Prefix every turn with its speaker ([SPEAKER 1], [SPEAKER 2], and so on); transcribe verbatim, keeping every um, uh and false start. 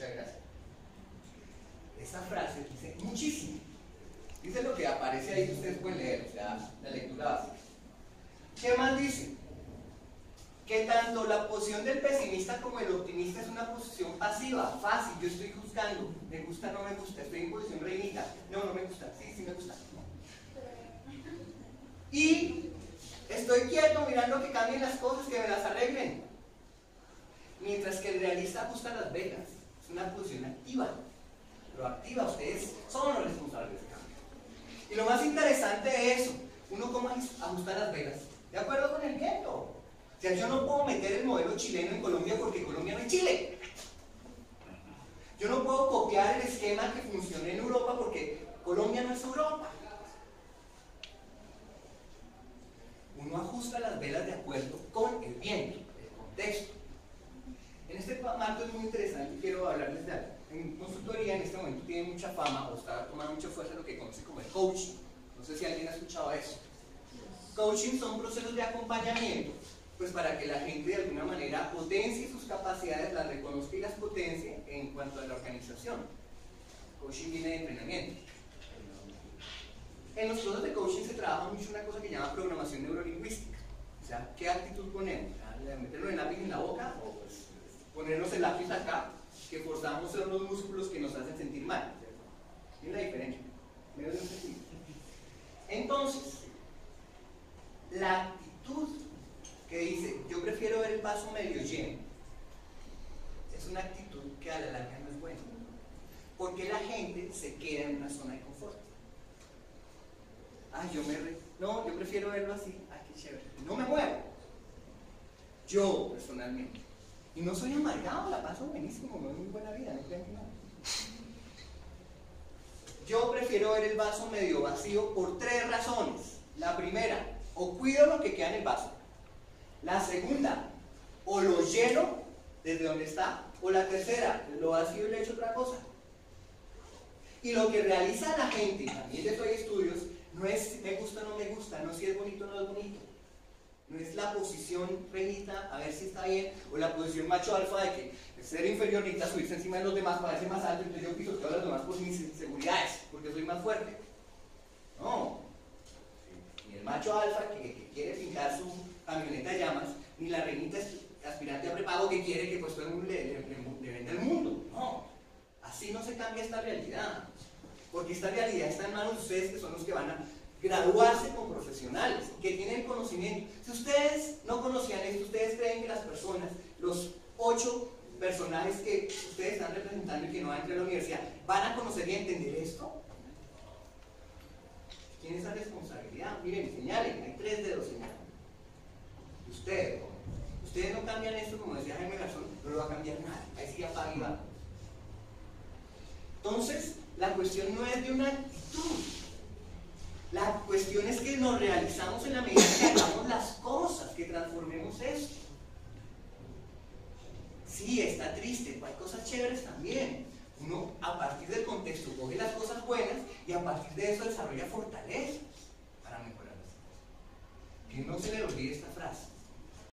[SPEAKER 1] Muchas gracias. Esa frase dice muchísimo. Dice lo que aparece ahí, ustedes pueden leer, o sea, la lectura básica. ¿Qué más dice? Que tanto la posición del pesimista como el optimista es una posición pasiva, fácil. Yo estoy juzgando, me gusta, no me gusta, estoy en posición reinita, no, no me gusta, sí, sí me gusta. Y estoy quieto mirando que cambien las cosas, que me las arreglen. Mientras que el realista ajusta las velas, es una posición activa, proactiva. Ustedes son los responsables de ese cambio. Y lo más interesante es eso, uno cómo ajusta las velas, de acuerdo con el viento. O sea, yo no puedo meter el modelo chileno en Colombia porque Colombia no es Chile. Yo no puedo copiar el esquema que funciona en Europa porque Colombia no es Europa. Uno ajusta las velas de acuerdo con el viento, el contexto. En este marco es muy interesante y quiero hablarles de algo. En consultoría en este momento tiene mucha fama o está tomando mucha fuerza lo que conoce como el coaching. No sé si alguien ha escuchado eso. Coaching son procesos de acompañamiento, pues para que la gente de alguna manera potencie sus capacidades, las reconozca y las potencie en cuanto a la organización. Coaching viene de entrenamiento. En los procesos de coaching se trabaja mucho una cosa que se llama programación neurolingüística. O sea, ¿qué actitud ponemos? ¿Meterlo el lápiz en la boca o pues, ponernos el lápiz acá, que forzamos son los músculos que nos hacen sentir mal? ¿Tiene la diferencia? Menos de un sentido. Entonces, la actitud que dice, yo prefiero ver el vaso medio lleno, es una actitud que a la larga no es buena. Porque la gente se queda en una zona de confort. Ay, yo me re... No, yo prefiero verlo así. Ay, qué chévere. No me muevo. Yo, personalmente. Y no soy amargado, la paso buenísimo, no es muy buena vida, no crean que no. Yo prefiero ver el vaso medio vacío por tres razones. La primera, o cuido lo que queda en el vaso. La segunda, o lo lleno desde donde está. O la tercera, lo vacío y le echo otra cosa. Y lo que realiza la gente, también de esto hay estudios, no es me gusta o no me gusta, no es si es bonito o no es bonito. No es la posición reinita, a ver si está bien, o la posición macho alfa de que el ser inferior necesita subirse encima de los demás para verse más alto, entonces yo pisoteo a los demás por mis inseguridades, porque soy más fuerte. No. Ni el macho alfa que, que quiere pintar su camioneta de llamas, ni la reinita aspirante a prepago que quiere que pues todo el mundo le, le, le, le venda el mundo. No. Así no se cambia esta realidad. Porque esta realidad está en manos de ustedes, que son los que van a graduarse con profesionales, que tienen conocimiento. Si ustedes no conocían esto, ¿ustedes creen que las personas, los ocho personajes que ustedes están representando y que no van a entrar a la universidad, van a conocer y entender esto? ¿Tiene esa responsabilidad? Miren, señalen, hay tres dedos, señalen. Ustedes, ustedes no cambian esto, como decía Jaime Garzón, no lo va a cambiar nada. Ahí sí apaga y va. Entonces, la cuestión no es de una actitud. La cuestión es que nos realizamos en la medida que hagamos las cosas, que transformemos esto. Sí, está triste, pero hay cosas chéveres también. Uno, a partir del contexto, coge las cosas buenas y a partir de eso desarrolla fortalezas para mejorar las cosas. Que no se le olvide esta frase.